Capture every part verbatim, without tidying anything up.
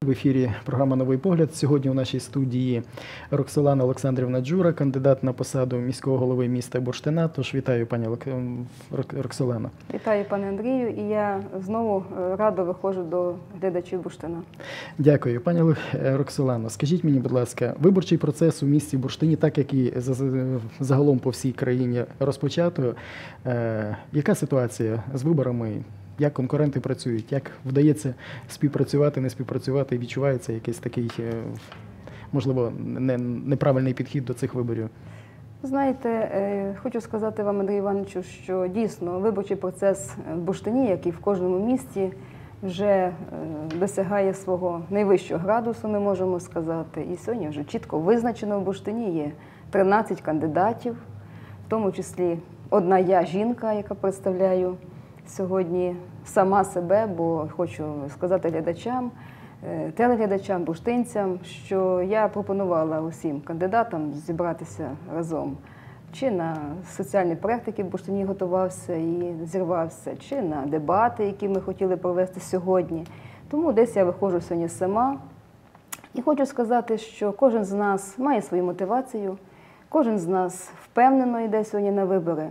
В ефірі програма «Новий погляд». Сьогодні у нашій студії Роксолана Олександрівна Джура, кандидат на посаду міського голови міста Бурштина. Тож вітаю, пані Роксолано. Вітаю, пане Андрію, і я знову радо виходжу до глядачів Бурштина. Дякую. Пані Роксолано, скажіть мені, будь ласка, виборчий процес у місті Бурштині, так як і загалом по всій країні розпочато, яка ситуація з виборами? Як конкуренти працюють, як вдається співпрацювати, не співпрацювати, і відчувається якийсь такий, можливо, неправильний підхід до цих виборів? Знаєте, хочу сказати вам, Андрію Івановичу, що дійсно виборчий процес в Бурштині, як і в кожному місті, вже досягає свого найвищого градусу, ми можемо сказати. І сьогодні вже чітко визначено в Бурштині є тринадцять кандидатів, в тому числі одна я, жінка, яка представляю сьогодні сама себе, бо хочу сказати глядачам, телеглядачам, бурштинцям, що я пропонувала усім кандидатам зібратися разом. Чи на соціальний проєкт, який в Бурштині готувався і зірвався, чи на дебати, які ми хотіли провести сьогодні. Тому десь я виходжу сьогодні сама. І хочу сказати, що кожен з нас має свою мотивацію, кожен з нас впевнено йде сьогодні на вибори.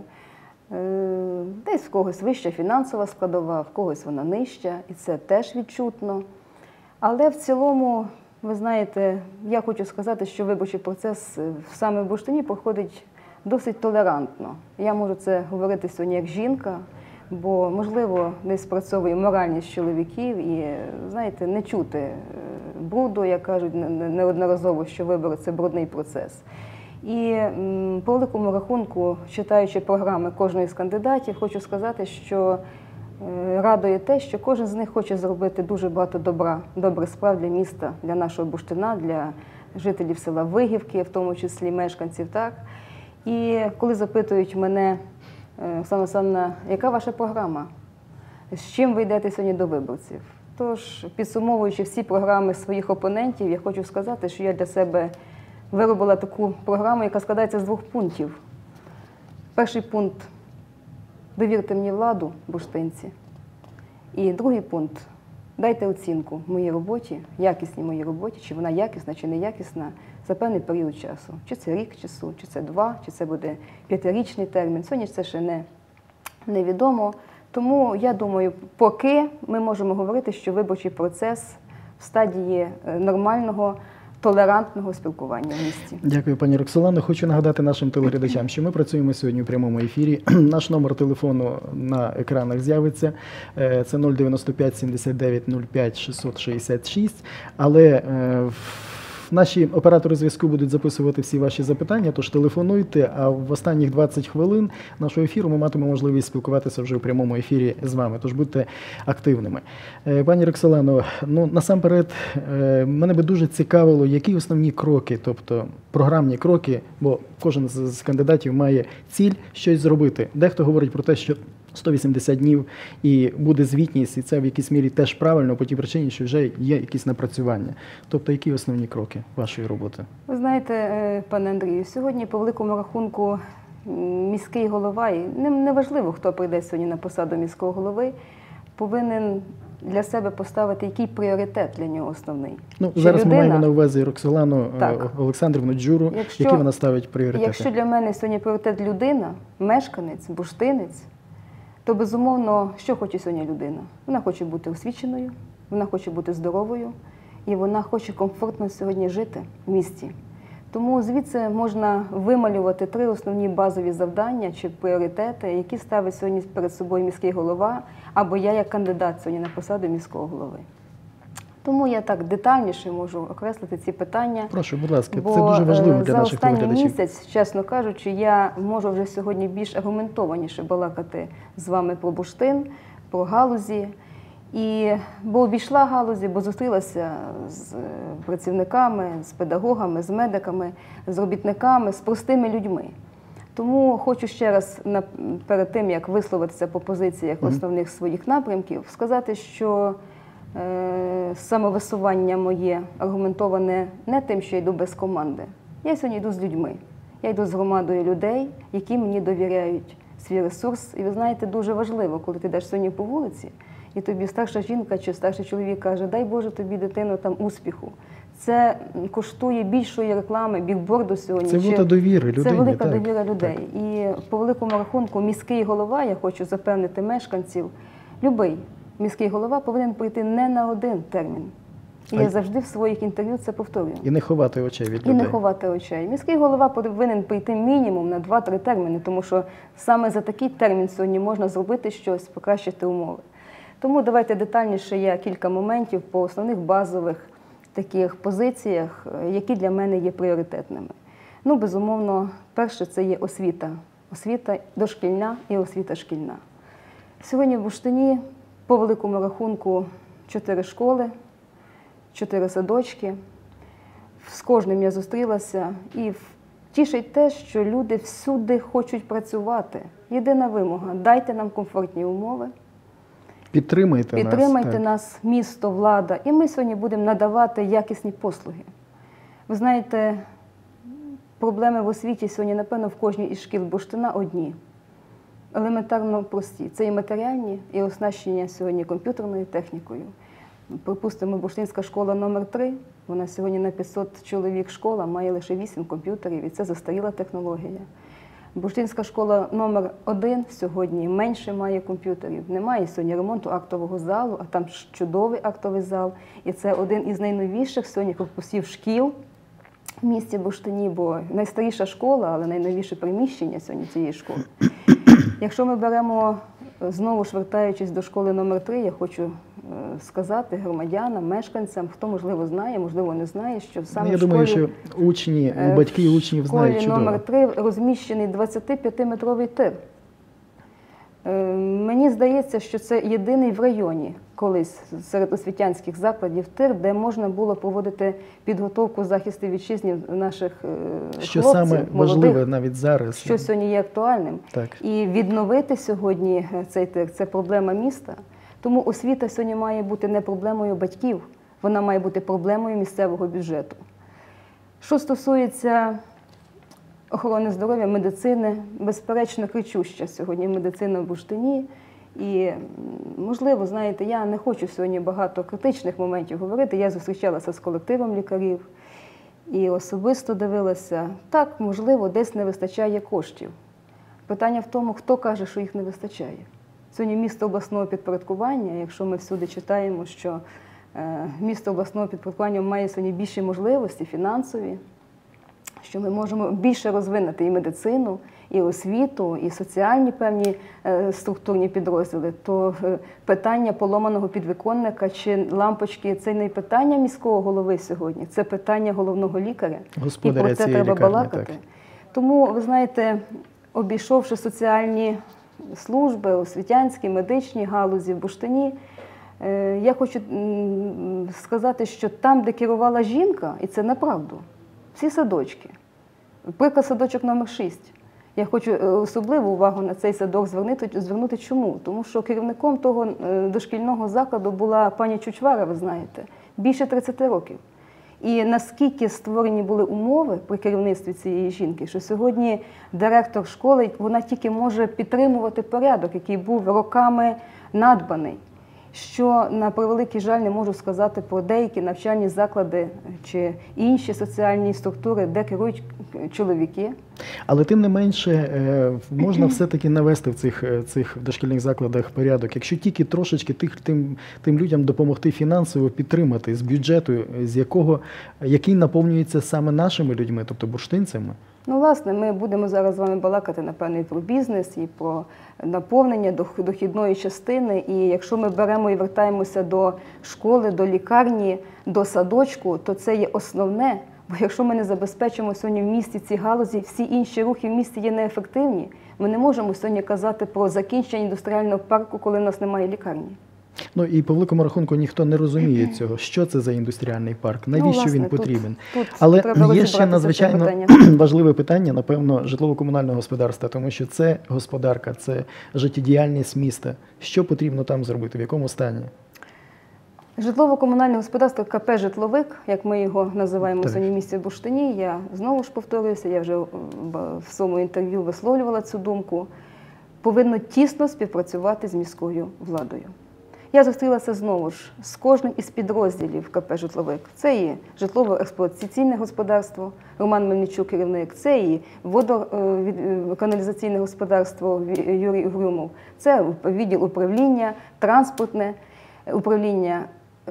Десь в когось вища фінансова складова, в когось вона нижча, і це теж відчутно. Але в цілому, ви знаєте, я хочу сказати, що виборчий процес саме в Бурштині проходить досить толерантно. Я можу це говорити сьогодні як жінка, бо, можливо, десь спрацьовує моральність чоловіків і, знаєте, не чути бруду, як кажуть неодноразово, що вибори – це брудний процес. І по великому рахунку, читаючи програми кожної з кандидатів, хочу сказати, що радує те, що кожен з них хоче зробити дуже багато добра, добрих справ для міста, для нашого Бурштина, для жителів села Вигівки, в тому числі мешканців. Так? І коли запитують мене, Оксана Олександрівна, яка ваша програма? З чим ви йдете сьогодні до виборців? Тож, підсумовуючи всі програми своїх опонентів, я хочу сказати, що я для себе виробила таку програму, яка складається з двох пунктів. Перший пункт – довірте мені владу, бурштинці. І другий пункт – дайте оцінку моїй роботі, якісній моїй роботі, чи вона якісна, чи не якісна, за певний період часу. Чи це рік часу, чи це два, чи це буде п'ятирічний термін. Сьогодні це ще не, невідомо. Тому, я думаю, поки ми можемо говорити, що виборчий процес в стадії нормального, толерантного спілкування в місті. Дякую, пані Роксолано. Хочу нагадати нашим телеглядачам, що ми працюємо сьогодні у прямому ефірі. Наш номер телефону на екранах з'явиться. Це нуль дев'яносто п'ять сімдесят дев'ять нуль п'ять шістсот шістдесят шість. Але наші оператори зв'язку будуть записувати всі ваші запитання, тож телефонуйте, а в останніх двадцять хвилин нашого ефіру ми матимемо можливість спілкуватися вже у прямому ефірі з вами, тож будьте активними. Пані Роксолано, ну, насамперед, мене би дуже цікавило, які основні кроки, тобто програмні кроки, бо кожен з кандидатів має ціль щось зробити. Дехто говорить про те, що сто вісімдесят днів і буде звітність, і це в якійсь мірі теж правильно, по тій причині, що вже є якісь напрацювання. Тобто, які основні кроки вашої роботи? Ви знаєте, пане Андрію, сьогодні по великому рахунку міський голова, і не важливо, хто прийде сьогодні на посаду міського голови, повинен для себе поставити, який пріоритет для нього основний. Ну, зараз людина... ми маємо на увазі Роксолану Олександрівну Джуру, якщо, які вона ставить пріоритети. Якщо для мене сьогодні пріоритет людина, мешканець, бурштинець, то, безумовно, що хоче сьогодні людина? Вона хоче бути освіченою, вона хоче бути здоровою, і вона хоче комфортно сьогодні жити в місті. Тому звідси можна вималювати три основні базові завдання чи пріоритети, які ставить сьогодні перед собою міський голова, або я як кандидат сьогодні на посаду міського голови. Тому я так детальніше можу окреслити ці питання. Прошу, будь ласка, це дуже важливо для наших телеглядачів. За останній місяць, чесно кажучи, я можу вже сьогодні більш аргументованіше балакати з вами про бурштин, про галузі. І, бо обійшла галузі, бо зустрілася з працівниками, з педагогами, з медиками, з робітниками, з простими людьми. Тому хочу ще раз, перед тим, як висловитися по позиціях основних своїх напрямків, сказати, що е, самовисування моє аргументоване не тим, що я йду без команди. Я сьогодні йду з людьми. Я йду з громадою людей, які мені довіряють свій ресурс. І ви знаєте, дуже важливо, коли ти йдеш сьогодні по вулиці, і тобі старша жінка чи старший чоловік каже, дай Боже тобі, дитино, там успіху. Це коштує більшої реклами, бікборду сьогодні. Це велика довіра людей. Це велика так, довіра людей. Так. І по великому рахунку міський голова, я хочу запевнити мешканців, любий міський голова повинен прийти не на один термін. І я завжди в своїх інтерв'ю це повторюю. І не ховати очей від людей. І не ховати очей. Міський голова повинен прийти мінімум на два-три терміни, тому що саме за такий термін сьогодні можна зробити щось, покращити умови. Тому давайте детальніше я кілька моментів по основних базових таких позиціях, які для мене є пріоритетними. Ну, безумовно, перше – це є освіта. Освіта дошкільна і освіта шкільна. Сьогодні в Бурштині, по великому рахунку, чотири школи, чотири садочки. З кожним я зустрілася. І тішить те, що люди всюди хочуть працювати. Єдина вимога – дайте нам комфортні умови. Підтримайте, Підтримайте нас, нас, місто, влада. І ми сьогодні будемо надавати якісні послуги. Ви знаєте, проблеми в освіті сьогодні, напевно, в кожній із шкіл Бурштина одні. Елементарно прості. Це і матеріальні, і оснащення сьогодні комп'ютерною технікою. Припустимо, Бурштинська школа номер три, вона сьогодні на п'ятсот чоловік школа, має лише вісім комп'ютерів, і це застаріла технологія. Бурштинська школа номер один сьогодні менше має комп'ютерів. Немає сьогодні ремонту актового залу, а там чудовий актовий зал. І це один із найновіших сьогодні корпусів шкіл в місті Бурштині, бо найстаріша школа, але найновіше приміщення сьогодні цієї школи. Якщо ми беремо, знову ж вертаючись до школи номер три, я хочу сказати громадянам, мешканцям, хто, можливо, знає, можливо, не знає, що саме я в школі, думаю, що учні, батьки учнів знають чудово. В школі номер три розміщений двадцятип'ятиметровий тир. Мені здається, що це єдиний в районі колись серед освітянських закладів тир, де можна було проводити підготовку захисту вітчизни наших що хлопців, саме важливе навіть зараз. Що сьогодні є актуальним. Так. І відновити сьогодні цей тир – це проблема міста. Тому освіта сьогодні має бути не проблемою батьків, вона має бути проблемою місцевого бюджету. Що стосується охорони здоров'я, медицини, безперечно, кричуща сьогодні медицина в Бурштині. І, можливо, знаєте, я не хочу сьогодні багато критичних моментів говорити. Я зустрічалася з колективом лікарів і особисто дивилася. Так, можливо, десь не вистачає коштів. Питання в тому, хто каже, що їх не вистачає. Сьогодні місто обласного підпорядкування, якщо ми всюди читаємо, що місто обласного підпорядкування має сьогодні більші можливості фінансові, що ми можемо більше розвинути і медицину, і освіту, і соціальні певні структурні підрозділи, то питання поломаного підвіконника чи лампочки – це не питання міського голови сьогодні, це питання головного лікаря. Господаря і про це цієї треба лікарні, балакати. Так. Тому, ви знаєте, обійшовши соціальні служби, освітянські, медичні галузі в Бурштині, я хочу сказати, що там, де керувала жінка, і це направду, всі садочки. Приклад садочок номер шість. Я хочу особливу увагу на цей садок звернути. звернути. Чому? Тому що керівником того дошкільного закладу була пані Чучвара, ви знаєте, більше тридцяти років. І наскільки створені були умови при керівництві цієї жінки, що сьогодні директор школи, вона тільки може підтримувати порядок, який був роками надбаний. Що, на превеликий жаль, не можу сказати про деякі навчальні заклади чи інші соціальні структури, де керують чоловіки. Але тим не менше, можна все-таки навести в цих, цих дошкільних закладах порядок. Якщо тільки трошечки тих, тим, тим людям допомогти фінансово підтримати з бюджету, з якого, який наповнюється саме нашими людьми, тобто бурштинцями. Ну, власне, ми будемо зараз з вами балакати, напевно, і про бізнес, і про наповнення дохідної частини. І якщо ми беремо і вертаємося до школи, до лікарні, до садочку, то це є основне. Бо якщо ми не забезпечимо сьогодні в місті ці галузі, всі інші рухи в місті є неефективні. Ми не можемо сьогодні казати про закінчення індустріального парку, коли в нас немає лікарні. Ну і по великому рахунку ніхто не розуміє цього, що це за індустріальний парк, навіщо ну, власне, він потрібен. Тут, тут Але є ще надзвичайно питання. важливе питання, напевно, житлово-комунального господарства, тому що це господарка, це життєдіяльність міста. Що потрібно там зробити, в якому стані? Житлово-комунальне господарство ка пе «Житловик», як ми його називаємо в сьогодні місті Бурштині, я знову ж повторююся, я вже в своєму інтерв'ю висловлювала цю думку, повинно тісно співпрацювати з міською владою. я зустрілася знову ж з кожним із підрозділів КП «Житловик». Це і житлово-експлуатаційне господарство, Роман Мельничук, керівник, це і водоканалізаційне господарство Юрій Грюмов, це відділ управління, транспортне управління.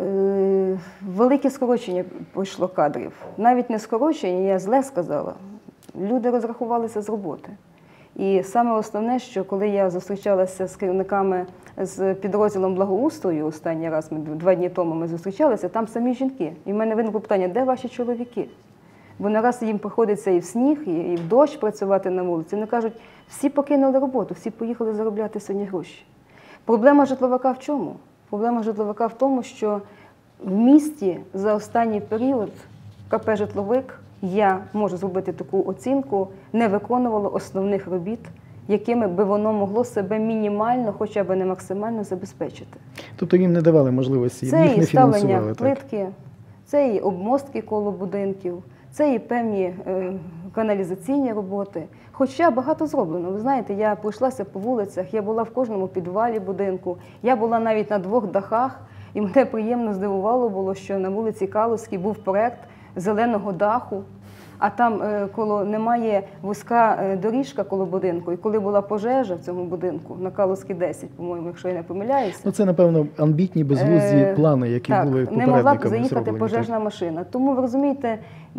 Велике скорочення пройшло кадрів. Навіть не скорочення, я зле сказала. Люди розрахувалися з роботи. І саме основне, що коли я зустрічалася з керівниками з підрозділом благоустрою, останній раз, ми два дні тому ми зустрічалися, там самі жінки. І в мене виникло питання, де ваші чоловіки? Бо нараз їм приходиться і в сніг, і в дощ працювати на вулиці. Вони кажуть, всі покинули роботу, всі поїхали заробляти сьогодні гроші. Проблема житловика в чому? Проблема житловика в тому, що в місті за останній період КП «Житловик», я можу зробити таку оцінку, не виконувало основних робіт, якими би воно могло себе мінімально, хоча б не максимально забезпечити. Тобто їм не давали можливості, їх не фінансували? Це і ставлення плитки, це і обмостки коло будинків, це і певні е, каналізаційні роботи. Хоча багато зроблено. Ви знаєте, я пройшлася по вулицях, я була в кожному підвалі будинку, я була навіть на двох дахах, і мене приємно здивувало було, що на вулиці Калузькій був проект зеленого даху, а там е, коло немає вузька е, доріжка коло будинку. І коли була пожежа в цьому будинку, на Калузькій десять, по-моєму, якщо я не помиляюся. Ну, це, напевно, амбітні, безглузді е, плани, які так, були попередниками не могла б заїхати зроблені, пожежна так? машина. Тому, ви розумієте,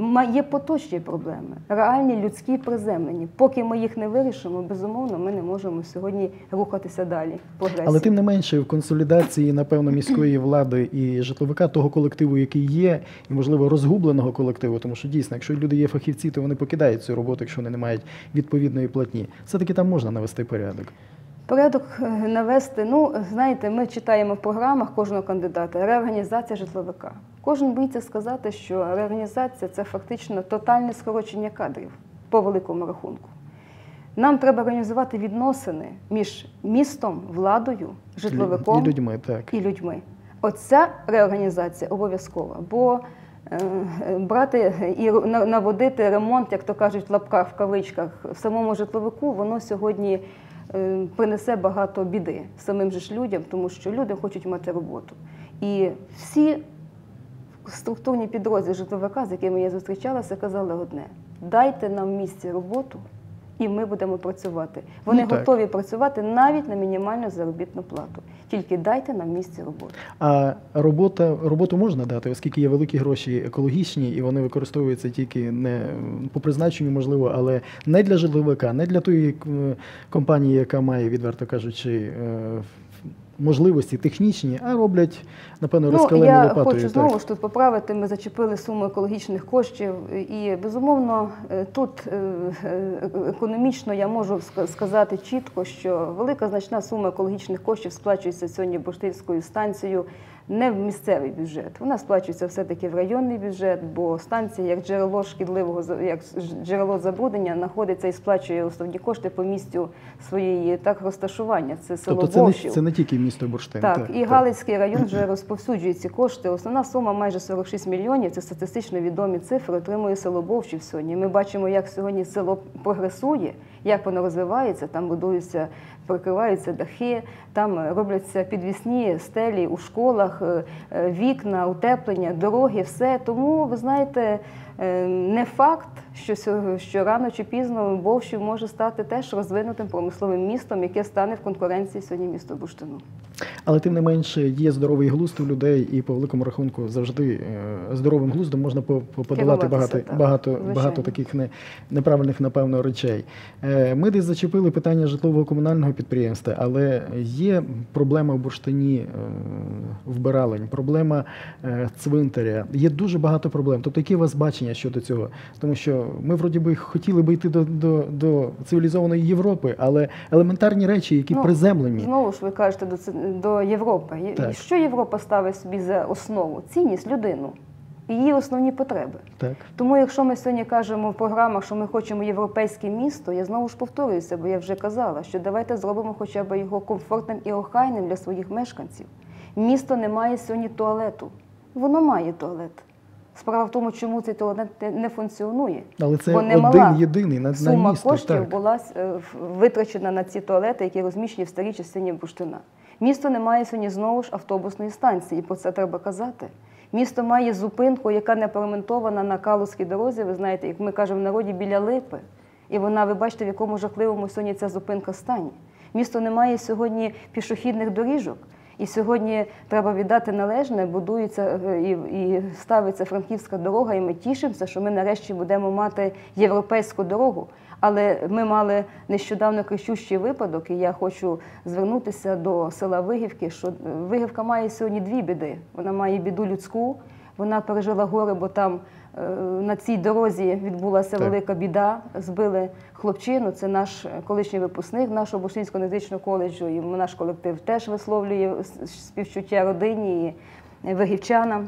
є поточні проблеми, реальні, людські, приземлені. Поки ми їх не вирішимо, безумовно, ми не можемо сьогодні рухатися далі. Прогресії. Але тим не менше, в консолідації, напевно, міської влади і житловика, того колективу, який є, і, можливо, розгубленого колективу, тому що, дійсно, якщо люди є фахівці, то вони покидають цю роботу, якщо вони не мають відповідної платні. Все-таки там можна навести порядок. Порядок навести, ну, знаєте, ми читаємо в програмах кожного кандидата реорганізація житловика. Кожен боїться сказати, що реорганізація – це фактично тотальне скорочення кадрів по великому рахунку. Нам треба організувати відносини між містом, владою, житловиком і людьми. Так. І людьми. Оця реорганізація обов'язкова, бо е, брати і наводити ремонт, як то кажуть в лапках, в кавичках, в самому житловику, воно сьогодні е, принесе багато біди самим же ж людям, тому що люди хочуть мати роботу. І всі структурні підрозділи житловика, з якими я зустрічалася, казали одне – дайте нам в місті роботу, і ми будемо працювати. Вони ну, готові працювати навіть на мінімальну заробітну плату. Тільки дайте нам в місті роботу. А робота, роботу можна дати, оскільки є великі гроші екологічні, і вони використовуються тільки не по призначенню, можливо, але не для житловика, не для тої компанії, яка має, відверто кажучи, можливості технічні, а роблять, напевно, розкаленою ну, лопатою. Я хочу знову ж тут поправити, ми зачепили суму екологічних коштів, і, безумовно, тут економічно я можу сказати чітко, що велика значна сума екологічних коштів сплачується сьогодні Бурштинською станцією не в місцевий бюджет. Вона сплачується все-таки в районний бюджет, бо станція, як джерело шкідливого, як джерело забруднення, знаходиться і сплачує основні кошти по місцю своєї так розташування. Це село тобто Вовшів. Це не, це не тільки місто Бурштин. Так, так, і так. Галицький район вже розповсюджує ці кошти. Основна сума майже сорок шість мільйонів, це статистично відомі цифри, отримує село Вовшів сьогодні. Ми бачимо, як сьогодні село прогресує, як воно розвивається, там будуються, прикриваються дахи, там робляться підвісні стелі у школах, вікна, утеплення, дороги, все. Тому, ви знаєте, не факт, що, що рано чи пізно Вовшів може стати теж розвинутим промисловим містом, яке стане в конкуренції сьогодні місто Бурштину. Але тим не менше є здоровий глузд у людей, і по великому рахунку завжди здоровим глуздом можна подолати багато, багато, багато таких не, неправильних, напевно, речей. Ми десь зачепили питання житлово-комунального підприємства, але є проблема в Бурштині вбиралень, проблема цвинтаря, є дуже багато проблем. Тобто, які у вас бачення щодо цього? Тому що ми, вроді би, хотіли би йти до, до, до цивілізованої Європи, але елементарні речі, які ну, приземлені. Знову ж ви кажете до, до Європи. Так. Що Європа ставить собі за основу? Цінність, людину. Її основні потреби. Так. Тому, якщо ми сьогодні кажемо в програмах, що ми хочемо європейське місто, я знову ж повторююся, бо я вже казала, що давайте зробимо хоча б його комфортним і охайним для своїх мешканців. Місто не має сьогодні туалету. Воно має туалет. Справа в тому, чому цей туалет не функціонує. Але це один єдиний на, на місто. Сума коштів так. була витрачена на ці туалети, які розміщені в старій частині Бурштина. Місто не має сьогодні знову ж автобусної станції, і про це треба казати. Місто має зупинку, яка не парламентована на Калузькій дорозі, ви знаєте, як ми кажемо в народі, біля Липи. І вона, ви бачите, в якому жахливому сьогодні ця зупинка стані. Місто не має сьогодні пішохідних доріжок. І сьогодні треба віддати належне, будується і, і ставиться франківська дорога, і ми тішимося, що ми нарешті будемо мати європейську дорогу. Але ми мали нещодавно кричущий випадок, і я хочу звернутися до села Вигівки, що Вигівка має сьогодні дві біди. Вона має біду людську, вона пережила горе, бо там на цій дорозі відбулася так. велика біда, збили хлопчину, це наш колишній випускник нашого Бурштинського медичного коледжу, і наш колектив теж висловлює співчуття родині і вигівчанам.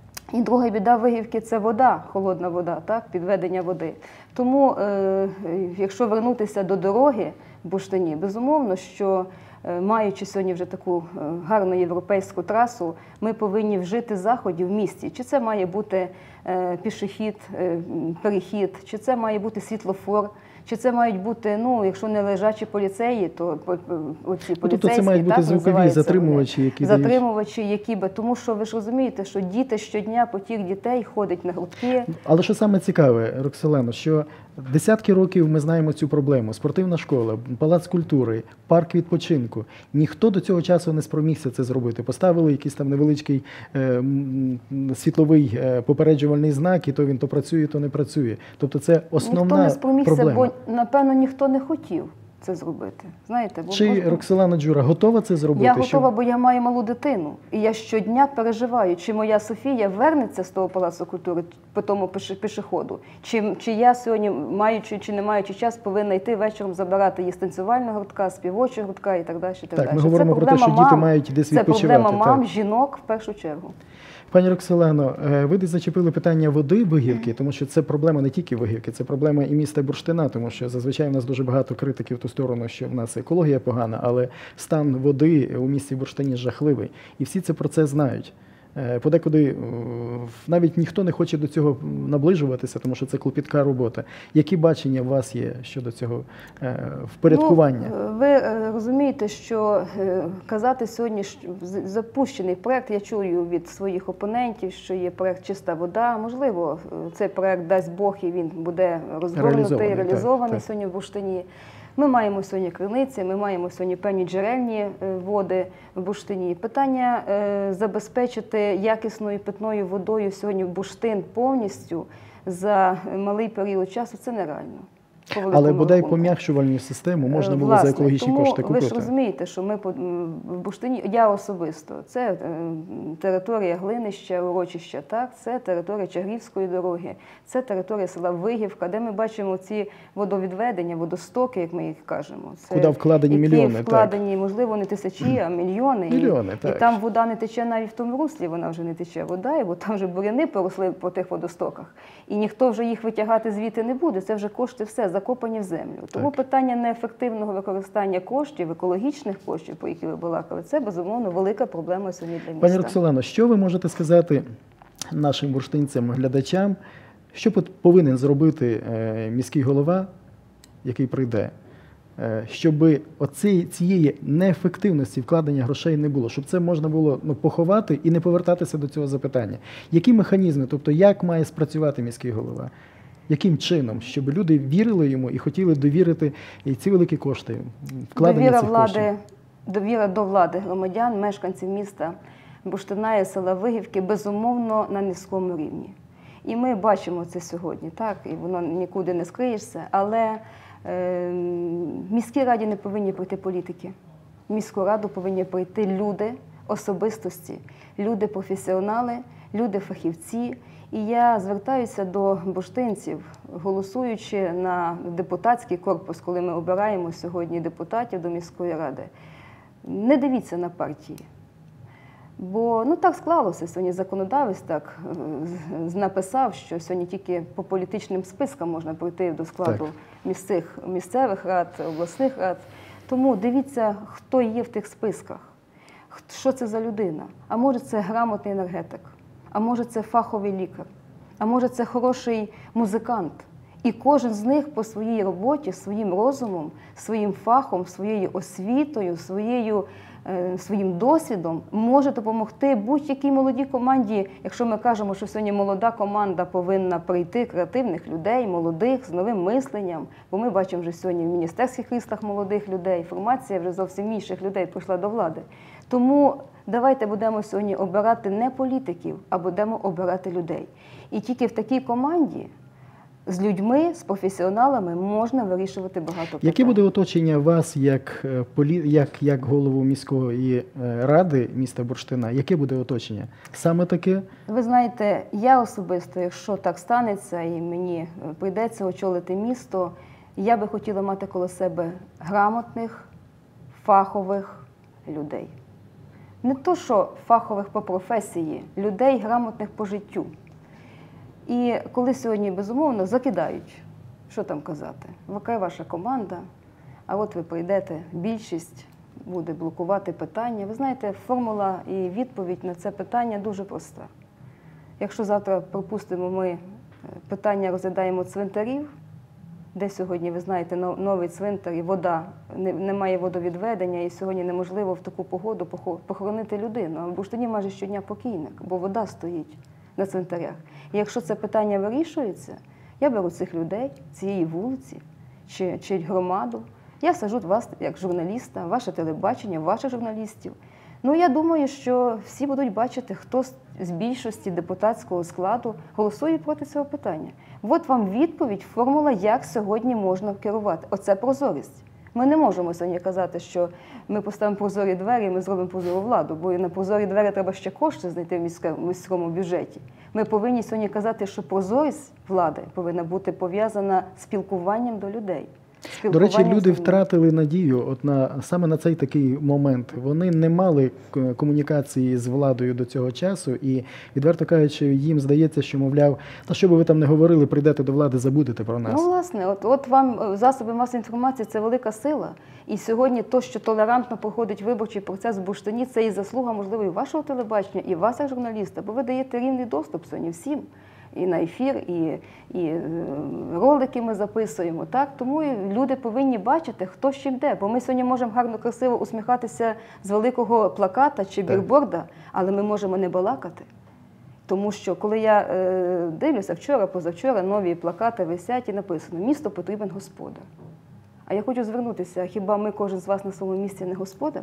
І друга біда Вигівки – це вода, холодна вода, так, підведення води. Тому, е, якщо вернутися до дороги в Бурштині, безумовно, що маючи сьогодні вже таку гарну європейську трасу, ми повинні вжити заходів в місті. Чи це має бути пішохід, перехід, чи це має бути світлофор, чи це мають бути, ну, якщо не лежачі поліцеї, то оці поліцейські, тобто це мають бути звукові затримувачі, які затримувачі, які би, тому що ви ж розумієте, що діти щодня, потік дітей ходить на гуртки. Але що саме цікаве, Роксолано, що десятки років ми знаємо цю проблему. Спортивна школа, палац культури, парк відпочинку. Ніхто до цього часу не спромігся це зробити. Поставили якийсь там невеличкий е, світловий е, попереджувальний знак, і то він то працює, то не працює. Тобто це основна проблема. Ніхто не спромігся, проблема. Бо, напевно, ніхто не хотів це зробити. Знаєте, бо Чи можна... Роксолана Джура готова це зробити? Я готова, щоб... бо я маю малу дитину. І я щодня переживаю, чи моя Софія вернеться з того палацу культури по тому пішоходу, чи, чи я сьогодні, маючи чи не маючи час, повинна йти вечором забирати її з танцювального гуртка, співочого гуртка і так далі. І так, так, далі. ми говоримо про те, що мам, діти мають десь відпочивати. Це проблема мам, так. жінок в першу чергу. Пані Роксолано, ви десь зачепили питання води Вигівки, тому що це проблема не тільки Вигівки, це проблема і міста Бурштина, тому що зазвичай у нас дуже багато критики в ту сторону, що в нас екологія погана, але стан води у місті Бурштині жахливий. І всі це про це знають. Подекуди навіть ніхто не хоче до цього наближуватися, тому що це клопітка робота. Які бачення у вас є щодо цього впорядкування? Ну, ви розумієте, що казати сьогодні, що запущений проєкт, я чую від своїх опонентів, що є проєкт «Чиста вода». Можливо, цей проєкт дасть Бог і він буде розгорнутий, реалізований, реалізований так, сьогодні в Бурштині. Ми маємо сьогодні криниці, ми маємо сьогодні певні джерельні води в Бурштині. Питання е, забезпечити якісною питною водою сьогодні Бурштин повністю за малий період часу – це нереально. Але бодай пом'якшувальну систему можна було Власне, за екологічні тому кошти купити. Ви ж розумієте, що ми в Бурштині, я особисто, це територія Глинища, урочища, так, це територія Чагрівської дороги, це територія села Вигівка, де ми бачимо ці водовідведення, водостоки, як ми їх кажемо. Це, куди вкладені які мільйони. вкладені, так. можливо, не тисячі, а мільйони. Мільйони, і, так. І там вода не тече навіть в тому руслі, вона вже не тече вода, бо там вже буряни поросли по тих водостоках. І ніхто вже їх витягати звідти не буде, це вже кошти все, закопані в землю. Тому так. питання неефективного використання коштів, екологічних коштів, по яких ви балакали, це, безумовно, велика проблема сьогодні для міста. Пані Роксолано, що ви можете сказати нашим бурштинцям, глядачам, що повинен зробити міський голова, який прийде, щоб оці, цієї неефективності вкладення грошей не було, щоб це можна було ну, поховати і не повертатися до цього запитання? Які механізми, тобто як має спрацювати міський голова? Яким чином, щоб люди вірили йому і хотіли довірити і ці великі кошти, вкладення довіра цих влади, коштів? Довіра до влади громадян, мешканців міста Бурштина і села Вигівки, безумовно, на низькому рівні. І ми бачимо це сьогодні, так, і воно нікуди не скриєшся, але е, в міській раді не повинні прийти політики. В міську раду повинні прийти люди, особистості, люди-професіонали, люди-фахівці. І я звертаюся до бурштинців, голосуючи на депутатський корпус, коли ми обираємо сьогодні депутатів до міської ради. Не дивіться на партії. Бо ну, так склалося, сьогодні законодавець так написав, що сьогодні тільки по політичним спискам можна прийти до складу місцевих, місцевих рад, обласних рад. Тому дивіться, хто є в тих списках, що це за людина. А може це грамотний енергетик, а може це фаховий лікар, а може це хороший музикант. І кожен з них по своїй роботі, своїм розумом, своїм фахом, своєю освітою, своєю, е, своїм досвідом може допомогти будь-якій молодій команді. Якщо ми кажемо, що сьогодні молода команда повинна прийти креативних людей, молодих, з новим мисленням, бо ми бачимо вже сьогодні в міністерських кріслах молодих людей, формація вже зовсім інших людей прийшла до влади. Тому давайте будемо сьогодні обирати не політиків, а будемо обирати людей. І тільки в такій команді з людьми, з професіоналами можна вирішувати багато питань. Яке буде оточення вас як, е, полі- як, як голову міської е, ради міста Бурштина? Яке буде оточення? Саме таке? Ви знаєте, я особисто, якщо так станеться і мені е, прийдеться очолити місто, я би хотіла мати коло себе грамотних, фахових людей. Не то, що фахових по професії, людей грамотних по життю. І коли сьогодні, безумовно, закидають, що там казати, яка ваша команда, а от ви прийдете, більшість буде блокувати питання. Ви знаєте, формула і відповідь на це питання дуже проста. Якщо завтра, припустимо, ми питання розглядаємо цвинтарів, де сьогодні, ви знаєте, новий цвинтар і вода, немає водовідведення, і сьогодні неможливо в таку погоду похоронити людину. А в Бурштині майже щодня покійник, бо вода стоїть на цвинтарях. І якщо це питання вирішується, я беру цих людей, цієї вулиці, чи, чи громаду, я саджу вас як журналіста, ваше телебачення, ваших журналістів. Ну, я думаю, що всі будуть бачити, хто з більшості депутатського складу голосує проти цього питання. От вам відповідь, формула, як сьогодні можна керувати. Оце прозорість. Ми не можемо сьогодні казати, що ми поставимо прозорі двері і ми зробимо прозору владу, бо на прозорі двері треба ще кошти знайти в міському бюджеті. Ми повинні сьогодні казати, що прозорість влади повинна бути пов'язана з спілкуванням до людей. До речі, люди втратили надію от на, саме на цей такий момент. Вони не мали комунікації з владою до цього часу і, відверто кажучи, їм здається, що, мовляв, та що би ви там не говорили, прийдете до влади, забудете про нас. Ну, власне, от, от вам засоби масової інформації – це велика сила. І сьогодні то, що толерантно проходить виборчий процес в Бурштині, це і заслуга, можливо, і вашого телебачення, і вас, як журналіста, бо ви даєте рівний доступ сьогодні всім. І на ефір, і, і ролики ми записуємо. Так? Тому люди повинні бачити, хто з чим де. Бо ми сьогодні можемо гарно, красиво усміхатися з великого плаката чи білборда, але ми можемо не балакати. Тому що, коли я е, дивлюся, вчора, позавчора нові плакати висять і написано «Місто потрібен господар». А я хочу звернутися, хіба ми, кожен з вас на своєму місці не господар?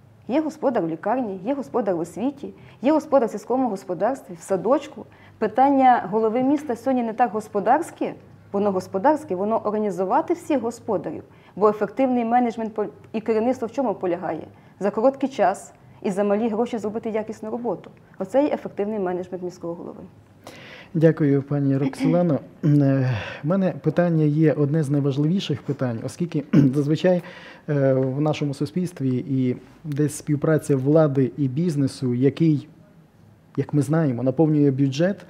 Є господар в лікарні, є господар в освіті, є господар в сільському господарстві, в садочку. Питання голови міста сьогодні не так господарське, воно господарське, воно організувати всіх господарів. Бо ефективний менеджмент і керівництво в чому полягає? За короткий час і за малі гроші зробити якісну роботу. Оце є ефективний менеджмент міського голови. Дякую, пані Роксолано. У мене питання є одне з найважливіших питань, оскільки зазвичай в нашому суспільстві і десь співпраця влади і бізнесу, який, як ми знаємо, наповнює бюджет,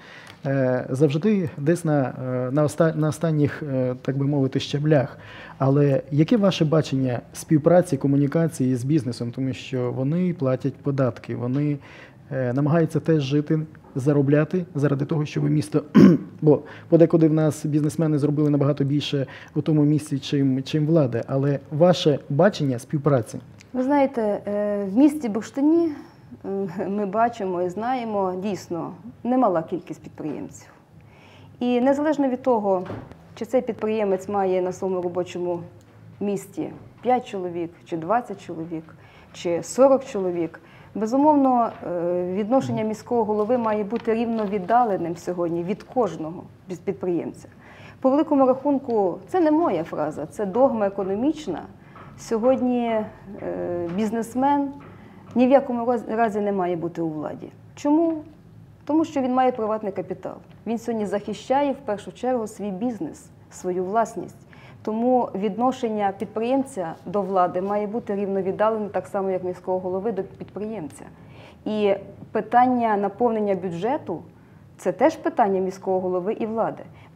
завжди десь на, на, оста, на останніх, так би мовити, щаблях. Але яке ваше бачення співпраці, комунікації з бізнесом? Тому що вони платять податки, вони намагаються теж жити, заробляти заради того, щоб місто, бо подекуди в нас бізнесмени зробили набагато більше у тому місці, чим, чим влада. Але ваше бачення співпраці? Ви знаєте, в місті Бурштині ми бачимо і знаємо дійсно немала кількість підприємців. І незалежно від того, чи цей підприємець має на своєму робочому місці п'ять чоловік, чи двадцять чоловік, чи сорок чоловік, безумовно, відношення міського голови має бути рівно віддаленим сьогодні від кожного підприємця. По великому рахунку, це не моя фраза, це догма економічна. Сьогодні бізнесмен ні в якому разі не має бути у владі. Чому? Тому що він має приватний капітал. Він сьогодні захищає в першу чергу свій бізнес, свою власність. Тому відношення підприємця до влади має бути рівно віддалене, так само, як міського голови до підприємця. І питання наповнення бюджету – це теж питання міського голови і влади.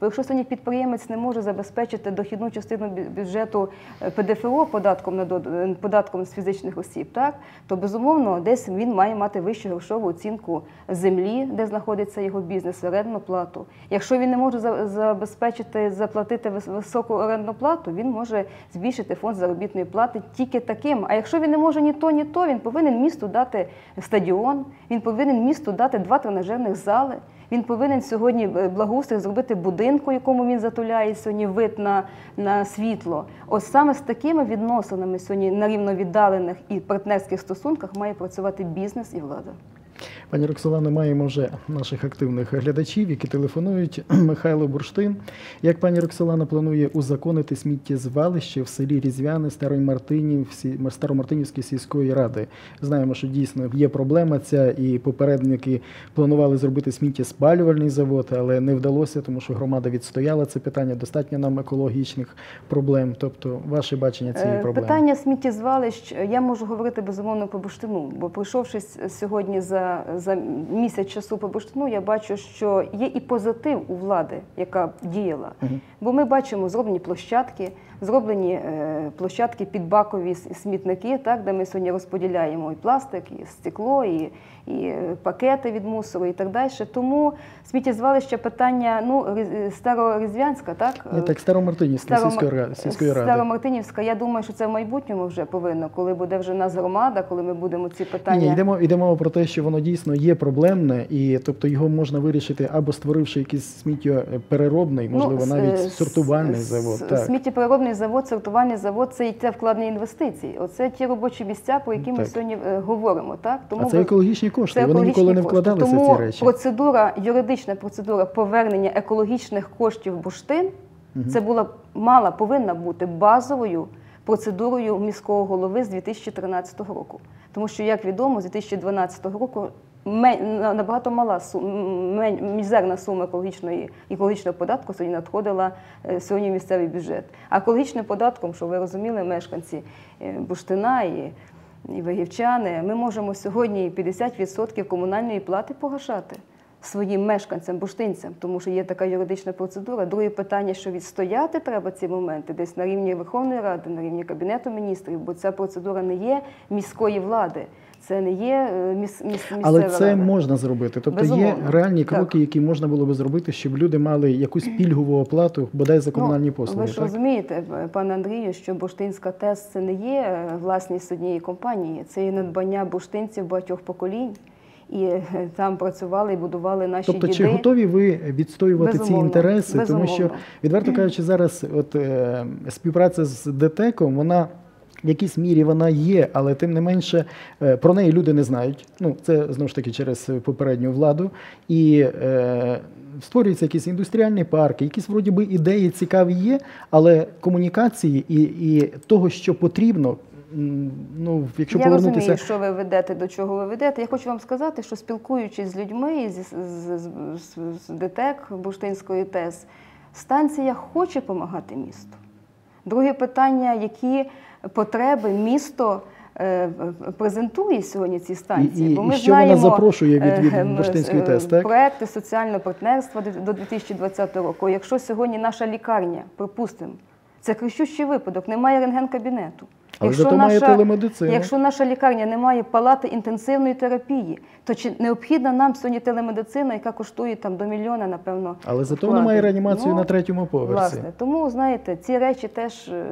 Бо якщо сьогодні підприємець не може забезпечити дохідну частину бюджету Пе Де Фе О податком, на дод- податком з фізичних осіб, так, то, безумовно, десь він має мати вищу грошову оцінку землі, де знаходиться його бізнес, орендну плату. Якщо він не може за- забезпечити, заплатити вис- високу орендну плату, він може збільшити фонд заробітної плати тільки таким. А якщо він не може ні то, ні то, він повинен місту дати стадіон, він повинен місту дати два тренажерних зали, він повинен сьогодні благоустрій зробити будинку, якому він затуляє сьогодні вид на, на світло. Ось саме з такими відносинами сьогодні на рівновіддалених і партнерських стосунках має працювати бізнес і влада. Пані Роксолано, маємо вже наших активних глядачів, які телефонують. Михайло Бурштин. Як пані Роксолано планує узаконити сміттєзвалище в селі Різдвяне Старомартинів- Старомартинівської сільської ради? Знаємо, що дійсно є проблема ця, і попередники планували зробити сміттєспалювальний завод, але не вдалося, тому що громада відстояла це питання. Достатньо нам екологічних проблем. Тобто, ваше бачення цієї Е, проблеми? Питання сміттєзвалищ, я можу говорити безумовно по Бурштину, бо пройшовши сьогодні за, за місяць часу по Бурштину, я бачу, що є і позитив у влади, яка діяла. Угу. Бо ми бачимо зроблені площадки, зроблені е, площадки підбакові с- смітники, так, де ми сьогодні розподіляємо і пластик, і стекло, і, і е, пакети від мусору і так далі. Тому сміттєзвалище питання, ну, Різ- Старорізвянська, так? Ні, так, Старомартинівська Старома- сільської ради. Сільської ради. Старомартинівська, я думаю, що це в майбутньому вже повинно, коли буде вже в нас громада, коли ми будемо ці Ні, питання... ні, йдемо, йдемо про те, що воно дійсно є проблемне, і тобто його можна вирішити або створивши якийсь сміттєпереробний, можливо, Ну, навіть с- сортувальний с- завод. с- Так. Сміттєпереробний завод, сортувальний завод – це і те вкладені інвестиції. Оце ті робочі місця, про які ми Так. сьогодні е, говоримо. Так? А Тому це ви- екологічні кошти, це вони екологічні ніколи не кошти. вкладалися в Тому ці речі. процедура, юридична процедура повернення екологічних коштів в бурштин, це була, мала, повинна бути базовою процедурою міського голови з дві тисячі тринадцятого року. Тому що, як відомо, з дві тисячі дванадцятого року мен- на- набагато мала сума, мен- мізерна сума екологічної, екологічного податку сьогодні надходила е, сьогодні в місцевий бюджет. А екологічним податком, щоб ви розуміли, мешканці е, Бурштина і, і вигівчани, ми можемо сьогодні п'ятдесят відсотків комунальної плати погашати своїм мешканцям, бурштинцям, тому що є така юридична процедура. Друге питання, що відстояти треба ці моменти десь на рівні Верховної Ради, на рівні Кабінету міністрів, бо ця процедура не є міської влади, це не є е, міс, міс, місцева Але це рада. можна зробити. Тобто Безумовно. є реальні Так. кроки, які можна було би зробити, щоб люди мали якусь пільгову оплату, бодай за комунальні Ну, послуги. ви ж так? розумієте, пане Андрію, що Бурштинська ТЕС – це не є е, власність однієї компанії, це є надбання бурштинців багатьох поколінь. І е, там працювали і будували наші Тобто, діди. чи готові ви відстоювати ці Безумовно, інтереси? безумовно. Тому що, відверто кажучи, зараз от, е, співпраця з ДТЕКом, вона в якійсь мірі вона є, але тим не менше е, про неї люди не знають. Ну, це, знову ж таки, через попередню владу. І е, створюються якісь індустріальні парки, якісь, вроді би, ідеї цікаві є, але комунікації і, і того, що потрібно, м, ну, якщо Я повернутися... розумію, що ви ведете, до чого ви ведете. Я хочу вам сказати, що спілкуючись з людьми з, з, з, з, з ДТЕК Бурштинської ТЕС, станція хоче допомагати місту. Друге питання, які потреби місто е, презентує сьогодні ці станції. І- і- Бо ми і що вона знаємо, запрошує від- від е, Бурштинської е, ТЕС, так? проекти соціального партнерства до- до дві тисячі двадцятого року. Якщо сьогодні наша лікарня, припустимо, це кричущий випадок, немає рентген-кабінету. Але зато має телемедицину. Якщо наша лікарня не має палати інтенсивної терапії, то чи необхідна нам сьогодні телемедицина, яка коштує там до мільйона, напевно, Але зато вкладу? вона має реанімацію Ну, на третьому поверсі. Власне, тому, знаєте, ці речі теж, е,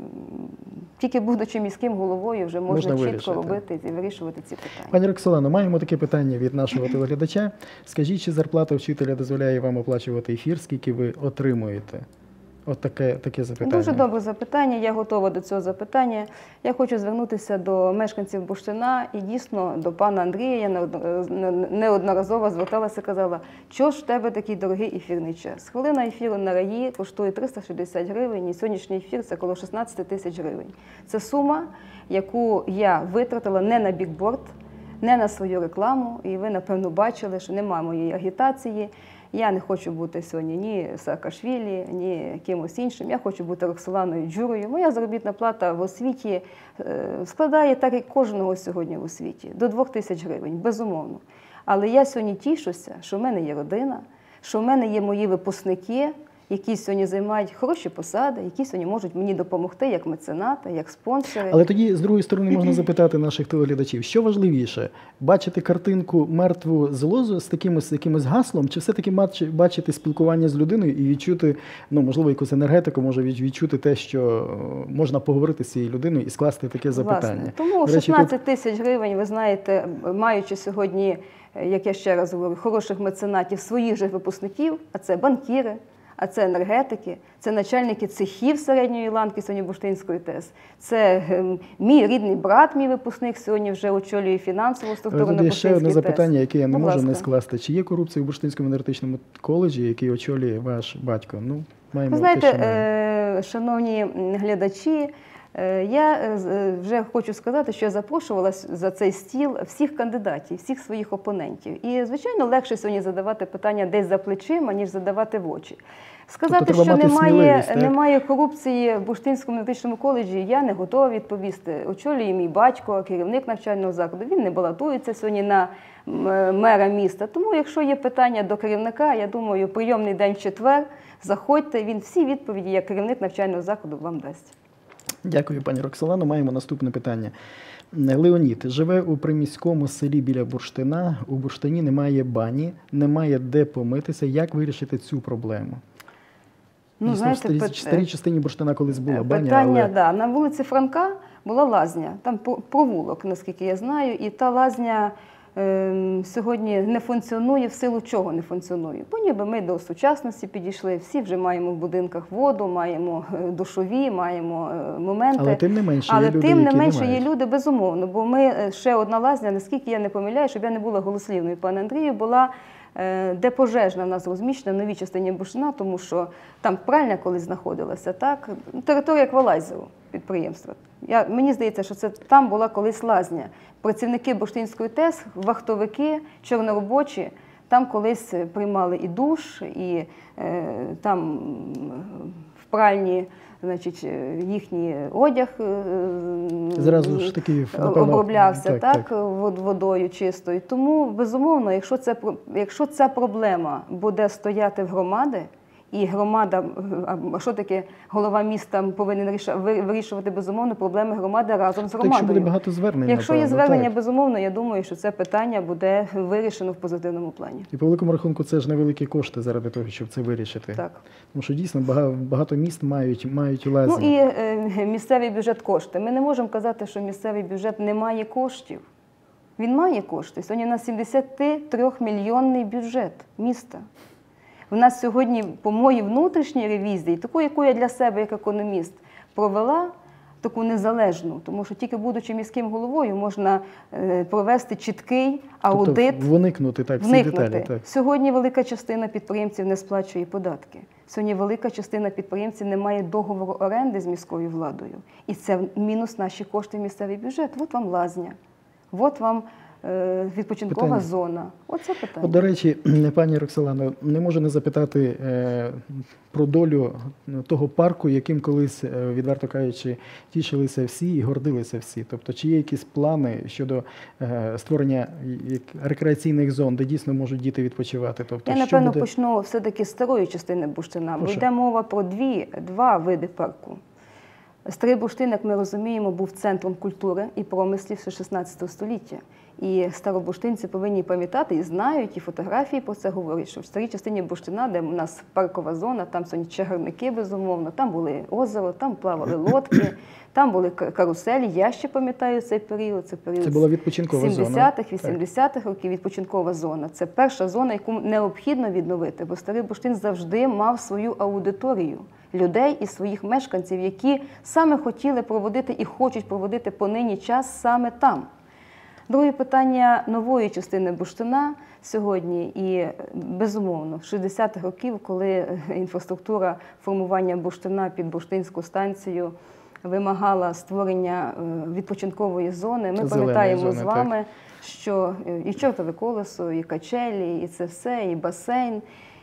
тільки будучи міським головою, вже можна, Можна чітко вирішити. робити і вирішувати ці питання. Пані Роксолано, маємо таке питання від нашого телеглядача. Скажіть, чи зарплата вчителя дозволяє вам оплачувати ефір, скільки ви отримуєте? От таке, таке запитання. Дуже добре запитання, я готова до цього запитання. Я хочу звернутися до мешканців Бурштина і дійсно до пана Андрія. Я неодно- неодноразово зверталася і казала, що ж в тебе такий дорогий ефірний час. Хвилина ефіру на раї коштує триста шістдесят гривень, і сьогоднішній ефір – це коло шістнадцять тисяч гривень. Це сума, яку я витратила не на бікборд, не на свою рекламу, і ви, напевно, бачили, що немає моєї агітації. Я не хочу бути сьогодні ні Саакашвілі, ні кимось іншим. Я хочу бути Роксоланою Джурою. Моя заробітна плата в освіті е, складає, так як кожного сьогодні в освіті, до двох тисяч гривень, безумовно. Але я сьогодні тішуся, що в мене є родина, що в мене є мої випускники, які сьогодні займають хороші посади, які сьогодні можуть мені допомогти як мецената, як спонсори. Але тоді, з другої сторони, можна запитати наших телеглядачів, що важливіше – бачити картинку мертву з лозу з таким з якимось гаслом, чи все-таки бачити спілкування з людиною і відчути, ну, можливо, якусь енергетику, може відчути те, що можна поговорити з цією людиною і скласти таке запитання. Власне, тому шістнадцять тисяч гривень, ви знаєте, маючи сьогодні, як я ще раз говорю, хороших меценатів, своїх же випускників, а це банкіри, а це енергетики, це начальники цехів середньої ланки сьогодні Бурштинської ТЕС. Це мій рідний брат, мій випускник, сьогодні вже очолює фінансову структуру на Бурштинській ТЕС. Ще одне запитання, яке я не можу не скласти. Чи є корупція в Бурштинському енергетичному коледжі, який очолює ваш батько? Ну, маємо ви знаєте, те, шановні глядачі, я вже хочу сказати, що я запрошувала за цей стіл всіх кандидатів, всіх своїх опонентів. І, звичайно, легше сьогодні задавати питання десь за плечима, ніж задавати в очі. Сказати, тобто, що немає, так? немає корупції в Бурштинському енергетичному коледжі, я не готова відповісти. Очолює мій батько, керівник навчального закладу. Він не балотується сьогодні на мера міста. Тому, якщо є питання до керівника, я думаю, прийомний день в четвер, заходьте, він всі відповіді, як керівник навчального закладу, вам дасть. Дякую, пані Роксолано. Маємо наступне питання. Леонід живе у приміському селі біля Бурштина. У Бурштині немає бані, немає де помитися. Як вирішити цю проблему? Ну, Дійсно, знаєте, в старій, старій частині Бурштина колись була баня, питання, але... да, на вулиці Франка була лазня, там провулок, наскільки я знаю, і та лазня е, сьогодні не функціонує, в силу чого не функціонує. Бо ніби ми до сучасності підійшли, всі вже маємо в будинках воду, маємо душові, маємо е, моменти. Але тим не менше Але є люди, тим не які менше не є мають. люди, безумовно, бо ми, ще одна лазня, наскільки я не помиляю, щоб я не була голослівною, пане Андрію, була де пожежна в нас розміщена в новій частині Бурштина, тому що там пральня колись знаходилася, так? Територія Квалайзеру підприємства. Я, мені здається, що це там була колись лазня. Працівники Бурштинської ТЕС, вахтовики, чорноробочі, там колись приймали і душ, і е, там в пральні, значить, їхній одяг Зразу ж таки, напевно, оброблявся так, так, так. водою чистою. Тому, безумовно, якщо, це, якщо ця проблема буде стояти в громади, і громада, а що таке голова міста повинен вирішувати, безумовно, проблеми громади разом з громадою. Якщо буде багато звернень, Якщо напевно, є звернення, так. безумовно, я думаю, що це питання буде вирішено в позитивному плані. І по великому рахунку це ж невеликі кошти заради того, щоб це вирішити. Так. Тому що дійсно багато, багато міст мають, мають лазні. Ну і е, місцевий бюджет кошти. Ми не можемо казати, що місцевий бюджет не має коштів. Він має кошти. Сьогодні у нас сімдесятитрьохмільйонний бюджет міста. У нас сьогодні, по моїй внутрішній ревізії, таку, яку я для себе як економіст провела, таку незалежну, тому що тільки будучи міським головою, можна е, провести чіткий аудит, тобто вникнути, так, всі вникнути. деталі. Так. Сьогодні велика частина підприємців не сплачує податки. Сьогодні велика частина підприємців не має договору оренди з міською владою. І це мінус наші кошти в місцевий бюджет. От вам лазня, от вам е, відпочинкова питання. зона. Оце питання. От, до речі, пані Роксолано, не можу не запитати е, про долю того парку, яким колись, е, відверто кажучи, тішилися всі і гордилися всі. Тобто, чи є якісь плани щодо е, створення рекреаційних зон, де дійсно можуть діти відпочивати? Тобто, Я, що напевно, буде... почну все-таки з старої частини Бурштина, бо Прошу. йде мова про дві, два види парку. Старий Бурштин, як ми розуміємо, був центром культури і промислів ще шістнадцятого століття. І старобурштинці повинні пам'ятати і знають, і фотографії про це говорять, що в старій частині Бурштина, де у нас паркова зона, там сьогодні чагарники, безумовно, там були озеро, там плавали лодки, там були каруселі. Я ще пам'ятаю цей період. Це період Це була відпочинкова зона. сімдесятих, вісімдесятих років, відпочинкова зона. Це перша зона, яку необхідно відновити, бо старий Бурштин завжди мав свою аудиторію людей і своїх мешканців, які саме хотіли проводити і хочуть проводити понині час саме там. Друге питання нової частини Бурштина сьогодні і, безумовно, в шістдесятих років, коли інфраструктура формування Бурштина під Бурштинську станцію вимагала створення відпочинкової зони, ми пам'ятаємо з вами, так, що і чортове колесо, і качелі, і це все, і басейн.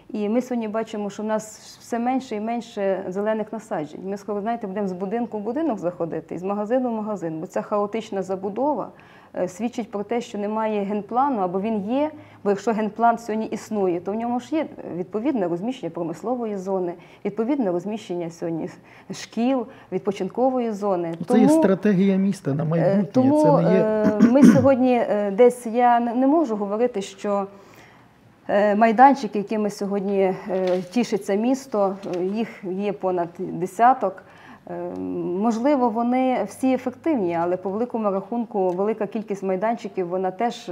І ми сьогодні бачимо, що в нас все менше і менше зелених насаджень. Ми скоро, знаєте, будемо з будинку в будинок заходити, і з магазину в магазин, бо ця хаотична забудова свідчить про те, що немає генплану, або він є, бо якщо генплан сьогодні існує, то в ньому ж є відповідне розміщення промислової зони, відповідне розміщення сьогодні шкіл, відпочинкової зони. Це тому, є стратегія міста на майбутнє. Тому це не є... ми сьогодні десь, я не можу говорити, що майданчики, якими сьогодні тішиться місто, їх є понад десяток. Можливо, вони всі ефективні, але по великому рахунку велика кількість майданчиків, вона теж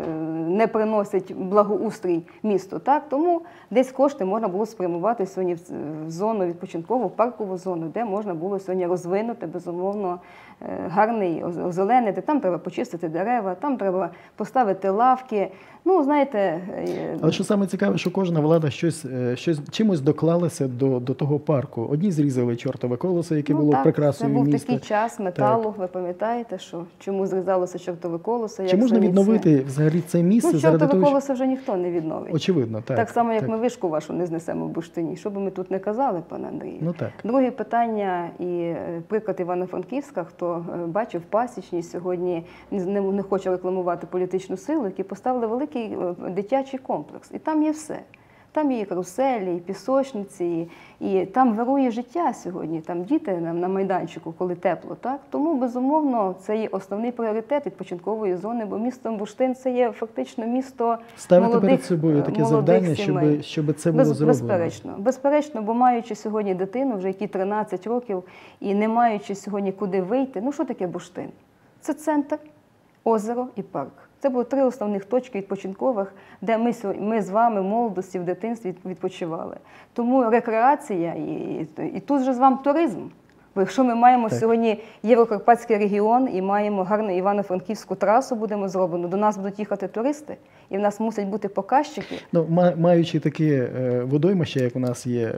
не приносить благоустрій місту. Так? Тому десь кошти можна було спрямувати сьогодні в зону відпочинкову, в паркову зону, де можна було сьогодні розвинути, безумовно, гарний, озеленити. Там треба почистити дерева, там треба поставити лавки. Ну, знаєте... Але що саме цікаве, що кожна влада щось, щось чимось доклалася до, до того парку. Одні зрізали чортове колесо, яке ну, було так, прикрасою міста. Це був такий час металу, так. Ви пам'ятаєте, що чому зрізалося чортове колесо. Чи можна відновити це... взагалі це місце? Ну, заради чортове того, колесо що... вже ніхто не відновить. Очевидно, так. Так само, як так. ми вишку вашу не знесемо в Бурштині. Що би ми тут не казали, пане Андрію? Ну, так. Друге питання і приклад Івано-Франківська, хто бачив Пасічній сьогодні, не, не хоче рекламувати політичну силу, які поставили великий дитячий комплекс. І там є все. Там є і каруселі, і пісочниці, і, і там вирує життя сьогодні. Там діти на, на майданчику, коли тепло. Так? Тому, безумовно, це є основний пріоритет відпочинкової зони, бо місто Бурштин – це є фактично місто Ставити молодих, перед собою таке завдання, щоб, щоб це було Без, зроблено. Безперечно. Безперечно, бо маючи сьогодні дитину, вже які тринадцять років, і не маючи сьогодні куди вийти, ну що таке Бурштин? Це центр, озеро і парк. Це було три основних точки відпочинкових, де ми, ми з вами в молодості, в дитинстві відпочивали. Тому рекреація і, і, і тут же з вами туризм. Бо якщо ми маємо так. сьогодні Єврокарпатський регіон і маємо гарну Івано-Франківську трасу, будемо зроблено, до нас будуть їхати туристи, і в нас мусять бути показчики. Ну, маючи таке водоймище, як у нас є,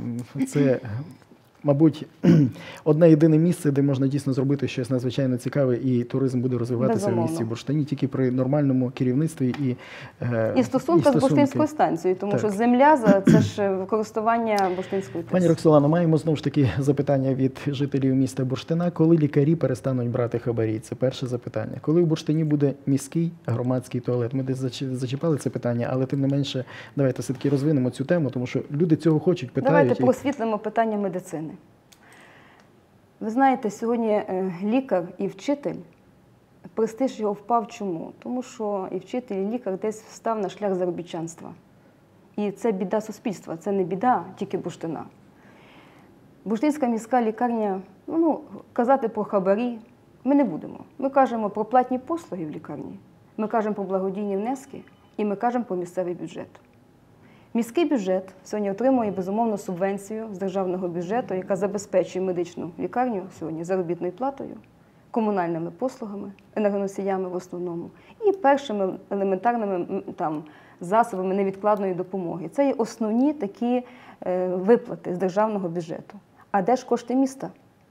це... Мабуть, одне єдине місце, де можна дійсно зробити щось надзвичайно цікаве, і туризм буде розвиватися Безумовно. в місті Бурштині тільки при нормальному керівництві і е, І стосунка з Бурштинською станцією, тому так. що земля – це ж користування Бурштинської ТЕС. Пані Роксолано, маємо знову ж таки запитання від жителів міста Бурштина. Коли лікарі перестануть брати хабарі? Це перше запитання. Коли в Бурштині буде міський громадський туалет? Ми десь зачіпали це питання, але тим не менше, давайте все-таки розвинемо цю тему, тому що люди цього хочуть, питають. Давайте просвітлимо питання медицини. Ви знаєте, сьогодні лікар і вчитель, престиж його впав чому? Тому що і вчитель, і лікар десь встав на шлях заробітчанства. І це біда суспільства, це не біда тільки Бурштина. Бурштинська міська лікарня, ну, казати про хабарі ми не будемо. Ми кажемо про платні послуги в лікарні, ми кажемо про благодійні внески і ми кажемо про місцевий бюджет. Міський бюджет сьогодні отримує, безумовно, субвенцію з державного бюджету, яка забезпечує медичну лікарню сьогодні заробітною платою, комунальними послугами, енергоносіями в основному, і першими елементарними там, засобами невідкладної допомоги. Це є основні такі е, виплати з державного бюджету. А де ж кошти міста?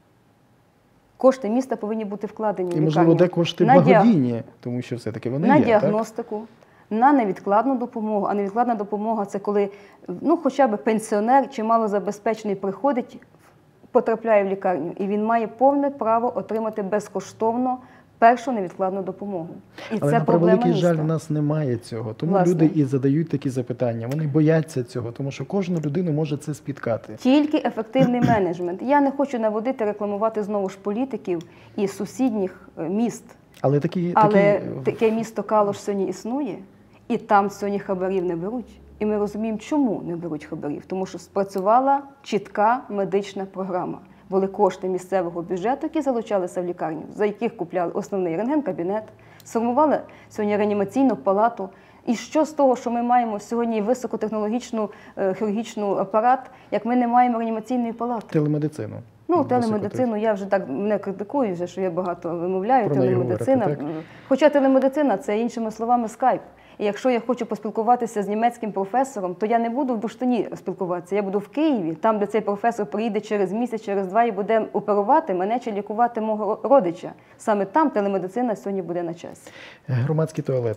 Кошти міста повинні бути вкладені в лікарню. І, можливо, де кошти на благодійні, тому що все-таки вони на є, діагностику, так? На невідкладну допомогу, а невідкладна допомога – це коли ну, хоча б пенсіонер чи малозабезпечений приходить, потрапляє в лікарню, і він має повне право отримати безкоштовно першу невідкладну допомогу. І Але, це на проблема превеликий жаль, міста. у нас немає цього. Тому Власне. люди і задають такі запитання. Вони бояться цього, тому що кожну людину може це спіткати. Тільки ефективний менеджмент. Я не хочу наводити, рекламувати знову ж політиків із сусідніх міст. Але, такі, Але такі... таке місто Калуш сьогодні існує, і там сьогодні хабарів не беруть. І ми розуміємо, чому не беруть хабарів. Тому що спрацювала чітка медична програма. Були кошти місцевого бюджету, які залучалися в лікарню, за яких купляли основний рентген-кабінет, сформували сьогодні реанімаційну палату. І що з того, що ми маємо сьогодні високотехнологічну е, хірургічну апарат, як ми не маємо реанімаційної палати? Телемедицину. Ну, телемедицину, я вже так не критикую, вже, що я багато вимовляю, Про телемедицина. говорити, Хоча телемедицина – це, іншими словами, скайп. І якщо я хочу поспілкуватися з німецьким професором, то я не буду в Бурштині спілкуватися, я буду в Києві, там, де цей професор приїде через місяць, через два і буде оперувати мене чи лікувати мого родича. Саме там телемедицина сьогодні буде на часі. Громадський туалет.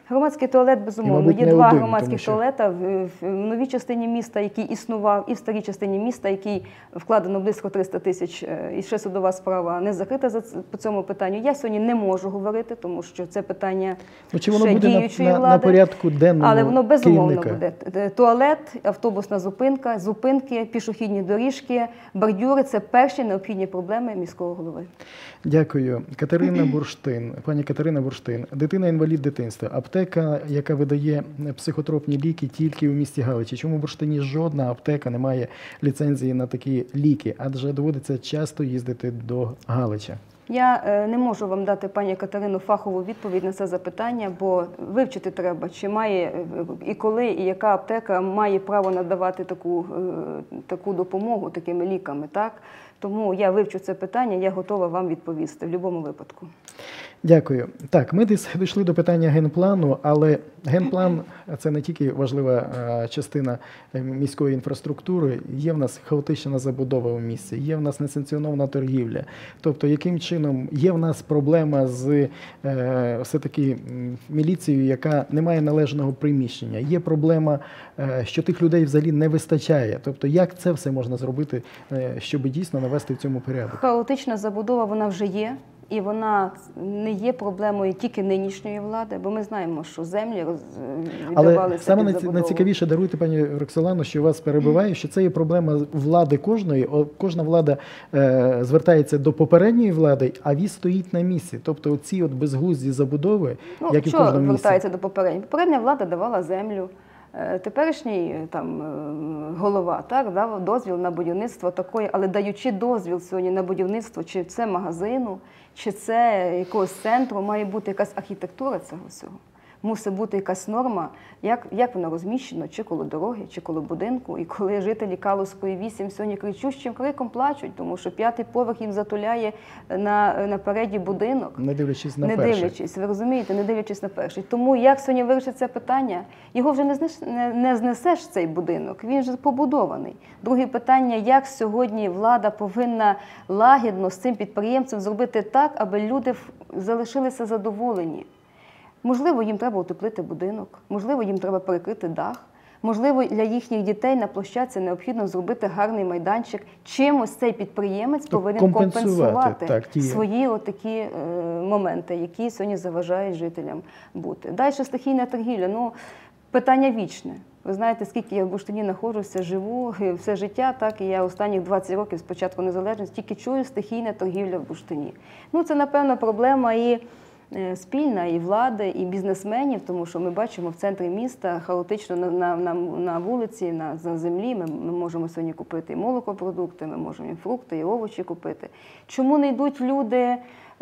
Громадський туалет, безумовно. мабуть, Є не два один, громадських тому що- туалета в, в новій частині міста, який існував, і в старій частині міста, який вкладено близько триста тисяч, е, і ще судова справа не закрита за ц- по цьому питанню. Я сьогодні не можу говорити, тому що це питання Ну, чи воно ще буде на, діючої на, на влади. порядку денному Але воно безумовно керівника? буде. Т- Туалет, автобусна зупинка, зупинки, пішохідні доріжки, бордюри – це перші необхідні проблеми міського голови. Дякую. Катерина Бурштин. Пані Катерина Бурштин. Дитина-інвалід дитинства. Аптека, яка видає психотропні ліки тільки у місті Галичі. Чому в Бурштині жодна аптека не має ліцензії на такі ліки? Адже доводиться часто їздити до Галича. Я е, не можу вам дати, пані Катерину, фахову відповідь на це запитання, бо вивчити треба, чи має е, і коли, і яка аптека має право надавати таку, е, таку допомогу такими ліками. Так? Тому я вивчу це питання, я готова вам відповісти в будь-якому випадку. Дякую. Так, ми десь дійшли до питання генплану, але генплан – це не тільки важлива е, частина е, міської інфраструктури. Є в нас хаотична забудова в місті, є в нас несанкціонована торгівля. Тобто, яким чином є в нас проблема з е, все-таки м, міліцією, яка не має належного приміщення. Є проблема, е, що тих людей взагалі не вистачає. Тобто, як це все можна зробити, е, щоб дійсно навести в цьому порядок? Хаотична забудова, вона вже є. І вона не є проблемою тільки нинішньої влади, бо ми знаємо, що землі роз... віддавалися Але саме під найці- забудову. найцікавіше, даруйте, пані Роксолано, що вас перебиваю, що це є проблема влади кожної. О, Кожна влада е, звертається до попередньої влади, а він стоїть на місці. Тобто ці от безглузді забудови, Ну, як і в що кожному місці. звертається до попередньої? Попередня влада давала землю. Е, Теперішній е, там е, голова так дав дозвіл на будівництво такої, але даючи дозвіл сьогодні на будівництво, чи це магазину, чи це якогось центру, має бути якась архітектура цього всього. Мусить бути якась норма, як, як воно розміщено, чи коло дороги, чи коло будинку. І коли жителі Калузької вісім сьогодні кричущим криком плачуть, тому що п'ятий поверх їм затуляє на, напереді будинок. Не дивлячись на не перше. дивлячись, ви розумієте, не дивлячись на перший. Тому як сьогодні вирішить це питання? Його вже не, знеш, не, не знесеш цей будинок, він вже побудований. Друге питання, як сьогодні влада повинна лагідно з цим підприємцем зробити так, аби люди в- залишилися задоволені. Можливо, їм треба утеплити будинок, можливо, їм треба перекрити дах, можливо, для їхніх дітей на площадці необхідно зробити гарний майданчик. Чимось цей підприємець повинен компенсувати, компенсувати так, ті- свої отакі е, моменти, які сьогодні заважають жителям бути. Далі стихійна торгівля. Ну, питання вічне. Ви знаєте, скільки я в Бурштині знаходжуся, живу і все життя, так і я останніх двадцять років з початку незалежності тільки чую стихійна торгівля в Бурштині. Ну, це, напевно, проблема і е, спільна, і влади, і бізнесменів, тому що ми бачимо в центрі міста хаотично на, на, на, на вулиці, на, на землі. Ми, ми можемо сьогодні купити і молокопродукти, ми можемо і фрукти, і овочі купити. Чому не йдуть люди е,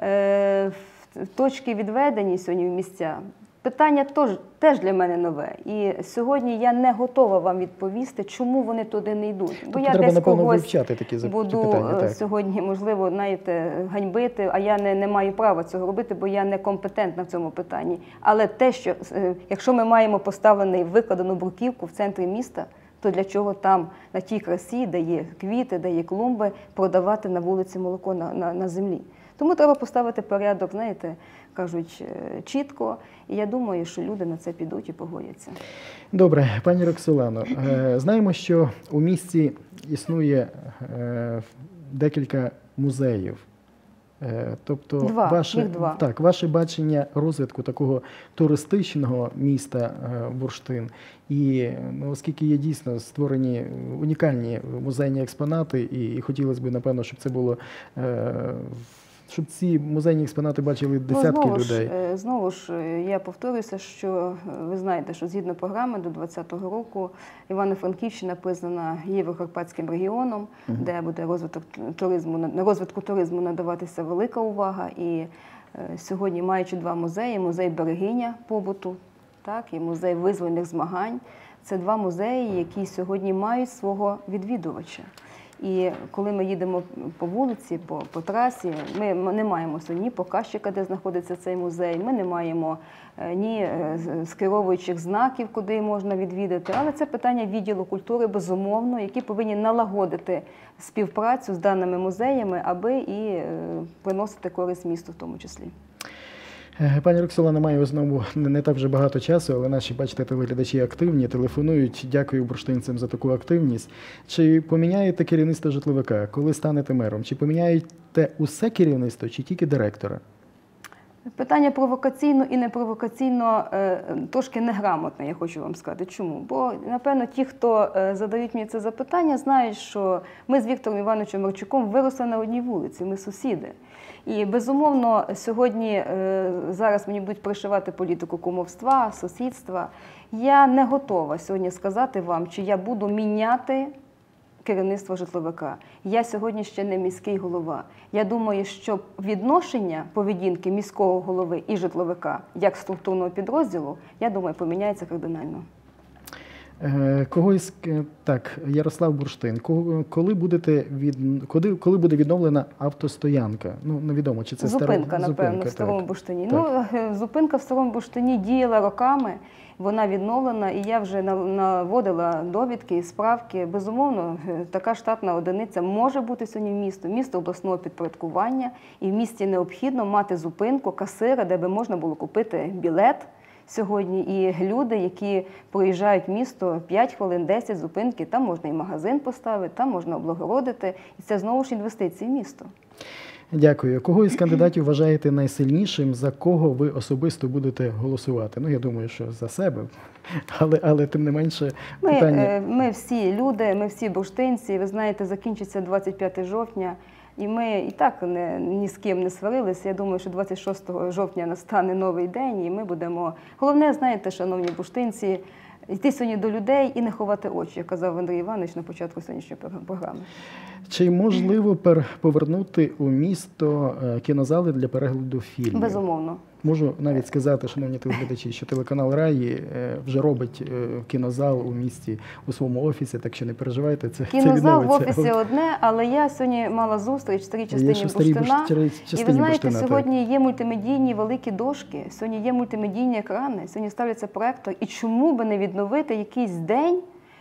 в точки відведені сьогодні в місця? Питання теж, теж для мене нове. І сьогодні я не готова вам відповісти, чому вони туди не йдуть. Бо Тобто я треба, десь напевно, когось вивчати такі зап- буду питання, е, так. сьогодні, можливо, знаєте, ганьбити, а я не, не маю права цього робити, бо я не компетентна в цьому питанні. Але те, що е, якщо ми маємо поставлений викладену бруківку в центрі міста, то для чого там, на тій красі, де є квіти, де є клумби, продавати на вулиці молоко на, на, на землі? Тому треба поставити порядок, знаєте, кажуть, е, чітко. І я думаю, що люди на це підуть і погодяться. Добре, пані Роксолано, е, знаємо, що у місті існує е, декілька музеїв. Е, Тобто, Два, ваше, їх два. Так, ваше бачення розвитку такого туристичного міста е, Бурштин, і ну, оскільки є дійсно створені унікальні музейні експонати, і, і хотілося б, напевно, щоб це було, е, щоб ці музейні експонати бачили десятки ну, знову людей. Ж, е, знову ж, е, я повторюся, що е, ви знаєте, що згідно програми до двадцятого року Івано-Франківщина признана Єврокарпатським регіоном, Мгм. де буде розвиток туризму, на розвитку туризму надаватися велика увага. І е, сьогодні, маючи два музеї, музей Берегиня побуту, так, і музей визвольних змагань, це два музеї, які сьогодні мають свого відвідувача. І коли ми їдемо по вулиці, по, по трасі, ми не маємо сьогодні ні показчика, де знаходиться цей музей, ми не маємо е, ні е, з- скеровуючих знаків, куди можна відвідати. Але це питання відділу культури, безумовно, які повинні налагодити співпрацю з даними музеями, аби і е, приносити користь місту в тому числі. Пані Роксолана, маю знову не так вже багато часу, але наші, бачите, телеглядачі активні, телефонують. Дякую бурштинцям за таку активність. Чи поміняєте керівництво житловика, коли станете мером? Чи поміняєте усе керівництво, чи тільки директора? Питання провокаційно і непровокаційно трошки неграмотне, я хочу вам сказати. Чому? Бо, напевно, ті, хто задають мені це запитання, знають, що ми з Віктором Івановичем Марчуком виросли на одній вулиці, ми сусіди. І, безумовно, сьогодні, зараз мені будуть пришивати політику кумовства, сусідства. Я не готова сьогодні сказати вам, чи я буду міняти керівництво житловика. Я сьогодні ще не міський голова. Я думаю, що відношення поведінки міського голови і житловика, як структурного підрозділу, я думаю, поміняється кардинально. Когось, так, Ярослав Бурштин, коли, будете від, коли, коли буде відновлена автостоянка? Ну, невідомо, чи це Зупинка, стара... напевно, Зупинка, в Старому так. Бурштині. Так. Ну, зупинка в Старому Бурштині діяла роками, вона відновлена, і я вже наводила довідки і справки. Безумовно, така штатна одиниця може бути сьогодні в місті, місто обласного підпорядкування, і в місті необхідно мати зупинку, касира, де би можна було купити білет сьогодні. І люди, які проїжджають місто п'ять хвилин, десять зупинки, там можна і магазин поставити, там можна облагородити. І це знову ж інвестиції в місто. Дякую. Кого із кандидатів вважаєте найсильнішим, за кого ви особисто будете голосувати? Ну, я думаю, що за себе, але, але тим не менше питання... Ми, ми всі люди, ми всі бурштинці, ви знаєте, закінчиться двадцять п'ятого жовтня, і ми і так не, ні з ким не сварилися. Я думаю, що двадцять шостого жовтня настане новий день, і ми будемо... Головне, знаєте, шановні бурштинці, йти сьогодні до людей і не ховати очі, як казав Андрій Іванович на початку сьогоднішньої програми. Чи можливо повернути у місто кінозали для перегляду фільмів? Безумовно. Можу навіть сказати, шановні телеглядачі, що телеканал Раї вже робить кінозал у місті у своєму офісі, так що не переживайте, це кінозал в офісі одне, але я сьогодні мала зустріч в старій частині Бурштина. І ви знаєте, сьогодні є мультимедійні великі дошки, сьогодні є мультимедійні екрани, сьогодні ставляться проектор. І чому би не відновити якийсь день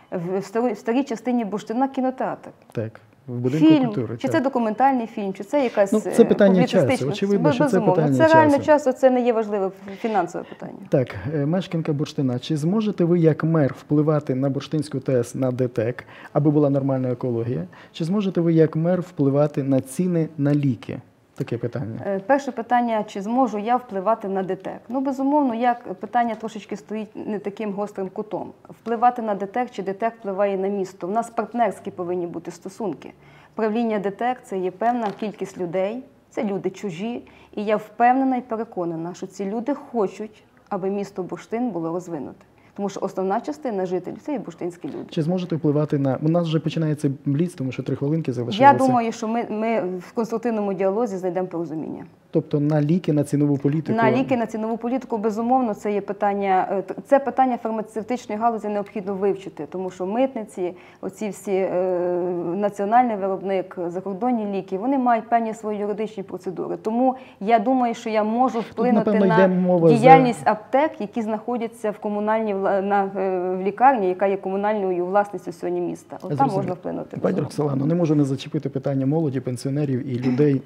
в старій, в старій частині Бурштина кінотеатр? Так. В будинку фільм, культури. Чи так. це документальний фільм, чи це якась ну, це питання часу. Очевидно, що це питання Це реально часу. часу, це не є важливе фінансове питання. Так, мешканка Бурштина, чи зможете ви як мер впливати на Бурштинську ТЕС, на ДТЕК, аби була нормальна екологія? Чи зможете ви як мер впливати на ціни на ліки? Таке питання. Перше питання, чи зможу я впливати на ДТЕК? Ну, безумовно, як питання трошечки стоїть не таким гострим кутом. Впливати на ДТЕК, чи ДТЕК впливає на місто? У нас партнерські повинні бути стосунки. Правління ДТЕК – це є певна кількість людей, це люди чужі, і я впевнена і переконана, що ці люди хочуть, аби місто Бурштин було розвинуте. Тому що основна частина жителів – це і бурштинські люди. Чи зможете впливати на... У нас вже починається бліц, тому що три хвилинки залишилося. Я думаю, що ми, ми в конструктивному діалозі знайдемо порозуміння. Тобто на ліки, на цінову політику? На ліки, на цінову політику, безумовно, це є питання, це питання фармацевтичної галузі необхідно вивчити, тому що митниці, оці всі е, національний виробник, закордонні ліки, вони мають певні свої юридичні процедури. Тому я думаю, що я можу вплинути Тут, напевно, на діяльність за... аптек, які знаходяться в комунальній на, в лікарні, яка є комунальною власністю сьогодні міста. От там можна вплинути. Пані Роксолано, не можу не зачепити питання молоді, пенсіонерів і людей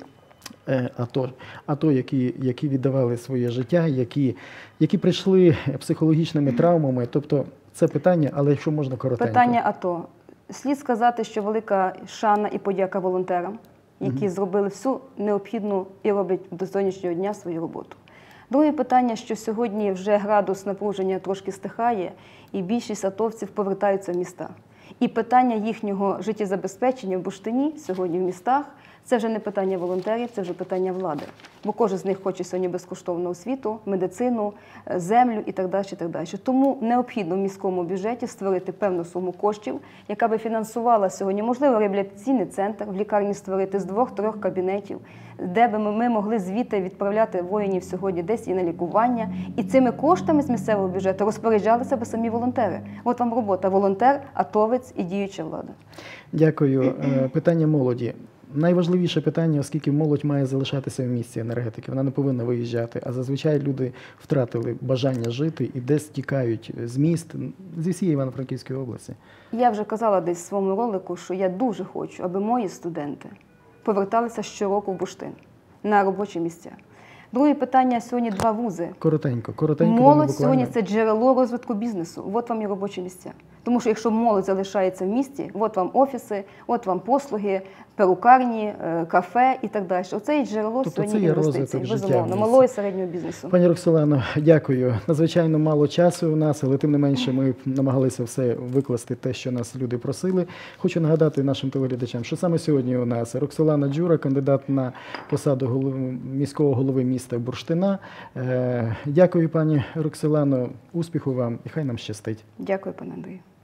АТО, АТО, які, які віддавали своє життя, які, які прийшли психологічними травмами. Тобто це питання, але якщо можна коротенько. Питання АТО. Слід сказати, що велика шана і подяка волонтерам, які угу. зробили всю необхідну і роблять до сьогоднішнього дня свою роботу. Друге питання, що сьогодні вже градус напруження трошки стихає, і більшість атовців повертаються в міста. І питання їхнього життєзабезпечення в Бурштині сьогодні в містах – це вже не питання волонтерів, це вже питання влади. Бо кожен з них хоче сьогодні безкоштовну освіту, медицину, землю і так далі, і так далі. Тому необхідно в міському бюджеті створити певну суму коштів, яка би фінансувала сьогодні, можливо, реабілітаційний центр, в лікарні створити з двох-трьох кабінетів, де би ми могли звідти відправляти воїнів сьогодні десь і на лікування. І цими коштами з місцевого бюджету розпоряджалися би самі волонтери. От вам робота – волонтер, атовець і діюча влада. Дякую. Питання молоді. Найважливіше питання, оскільки молодь має залишатися в місті енергетики, вона не повинна виїжджати, а зазвичай люди втратили бажання жити і десь тікають з міст, зі всієї Івано-Франківської області. Я вже казала десь в своєму ролику, що я дуже хочу, аби мої студенти поверталися щороку в Бурштин на робочі місця. Друге питання сьогодні два вузи. Коротенько, коротенько. Молодь буквально. сьогодні це джерело розвитку бізнесу. От вам і робочі місця. Тому що якщо молодь залишається в місті, от вам офіси, от вам послуги, перукарні, е, кафе і так далі. Оце і джерело Тобто це сьогодні є інвестицій, розвиток життя в безумовно, місті. малого і середнього бізнесу. Пані Роксолано, дякую. Надзвичайно мало часу у нас, але тим не менше ми намагалися все викласти те, що нас люди просили. Хочу нагадати нашим телеглядачам, що саме сьогодні у нас Роксолана Джура, кандидат на посаду голови, міського голови міста Бурштина. Е, Дякую, пані Роксолано. Успіху вам і хай нам щастить. Дякую, пане Андрію.